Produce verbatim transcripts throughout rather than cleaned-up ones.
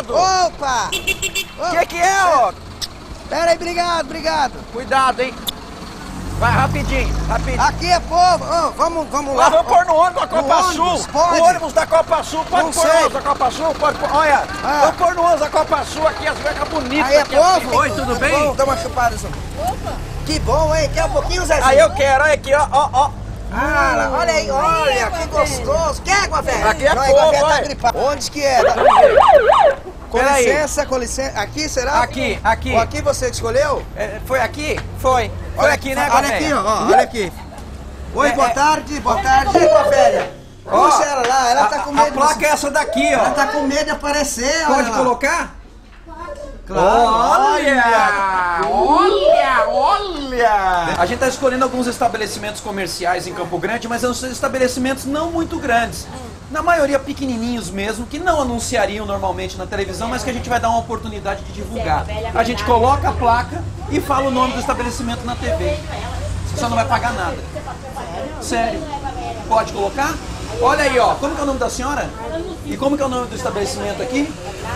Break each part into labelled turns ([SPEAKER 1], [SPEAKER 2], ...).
[SPEAKER 1] obrigado!
[SPEAKER 2] Opa!
[SPEAKER 1] O que que é, ó?
[SPEAKER 2] Pera aí, obrigado, obrigado.
[SPEAKER 1] Cuidado, hein? Vai rapidinho, rapidinho.
[SPEAKER 2] Aqui é povo. Ô, vamos, vamos
[SPEAKER 1] Lá,
[SPEAKER 2] lá.
[SPEAKER 1] vamos pôr no ônibus da Copa
[SPEAKER 2] No
[SPEAKER 1] Sul.
[SPEAKER 2] ônibus, pode?
[SPEAKER 1] O ônibus da Copa Sul, pode
[SPEAKER 2] Não
[SPEAKER 1] pôr no
[SPEAKER 2] sei.
[SPEAKER 1] ônibus da Copa Sul, pode pôr. Olha,
[SPEAKER 2] Ah.
[SPEAKER 1] vamos pôr no ônibus da Copa Sul aqui, as vecas bonitas.
[SPEAKER 2] Aí é
[SPEAKER 1] aqui,
[SPEAKER 2] povo?
[SPEAKER 1] assim. Oi, tudo
[SPEAKER 2] Tá
[SPEAKER 1] bem?
[SPEAKER 2] bom, dá uma chupada, Zé. Opa! Que bom, hein? Quer um pouquinho, Zezinho?
[SPEAKER 1] Aí eu quero, olha aqui, ó, ó, ó.
[SPEAKER 2] Ah, lá, olha aí, olha, que gostoso. Quer água velha?
[SPEAKER 1] Aqui é
[SPEAKER 2] Não,
[SPEAKER 1] povo,
[SPEAKER 2] água velha tá
[SPEAKER 1] olha.
[SPEAKER 2] gripada. Onde que é? Com
[SPEAKER 1] Peraí.
[SPEAKER 2] licença, com licença. Aqui, será?
[SPEAKER 1] Aqui, aqui.
[SPEAKER 2] Ou aqui você que escolheu?
[SPEAKER 1] É, foi aqui? Foi. Foi
[SPEAKER 2] Olha
[SPEAKER 1] aqui, né,
[SPEAKER 2] Olha
[SPEAKER 1] Gabriel?
[SPEAKER 2] aqui, ó, ó, olha aqui. Oi,
[SPEAKER 1] É,
[SPEAKER 2] boa
[SPEAKER 1] é.
[SPEAKER 2] tarde, boa tarde. E a velha?
[SPEAKER 1] Ó,
[SPEAKER 2] Puxa ela lá, ela tá com
[SPEAKER 1] a,
[SPEAKER 2] medo.
[SPEAKER 1] a placa é essa daqui, ó.
[SPEAKER 2] Ela tá com medo de aparecer, olha
[SPEAKER 1] Pode
[SPEAKER 2] lá.
[SPEAKER 1] colocar?
[SPEAKER 2] Claro,
[SPEAKER 1] Olha! Olha! Olha! A gente está escolhendo alguns estabelecimentos comerciais em Campo Grande, mas são estabelecimentos não muito grandes. Na maioria pequenininhos mesmo, que não anunciariam normalmente na televisão, mas que a gente vai dar uma oportunidade de divulgar. A gente coloca a placa e fala o nome do estabelecimento na T V. Você só não vai pagar nada. Sério? Pode colocar? Olha aí, ó. Como que é o nome da senhora? E como que é o nome do estabelecimento aqui?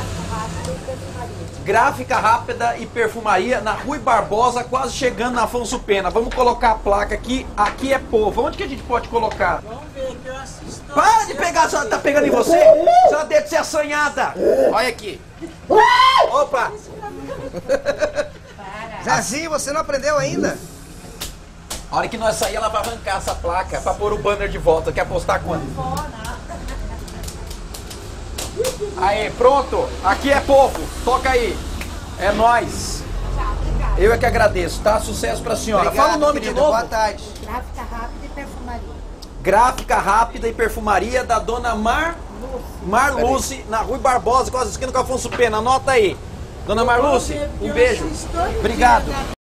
[SPEAKER 1] Gráfica Rápida e Perfumaria, na Rui Barbosa, quase chegando na Afonso Pena. Vamos colocar a placa aqui. Aqui é povo. Onde que a gente pode colocar?
[SPEAKER 3] Vamos ver que eu assisto.
[SPEAKER 1] Para de pegar, a senhora tá pegando em você? A senhora deve ser assanhada. Olha aqui. Opa!
[SPEAKER 2] Zezinho, você não aprendeu ainda?
[SPEAKER 1] A hora que nós sair, ela vai arrancar essa placa pra pôr o banner de volta. Quer apostar quanto? Aí, pronto. Aqui é povo. Toca aí. É nóis. Eu é que agradeço, tá? Sucesso pra senhora.
[SPEAKER 2] Obrigado,
[SPEAKER 1] Fala o nome
[SPEAKER 2] querida,
[SPEAKER 1] de novo.
[SPEAKER 2] Boa tarde.
[SPEAKER 4] Gráfica rápida e perfumaria.
[SPEAKER 1] Gráfica Rápida e Perfumaria da dona Mar... Marluce, na Rui Barbosa, quase esquina com Afonso Pena. Anota aí. Dona Marluce, um beijo. Obrigado.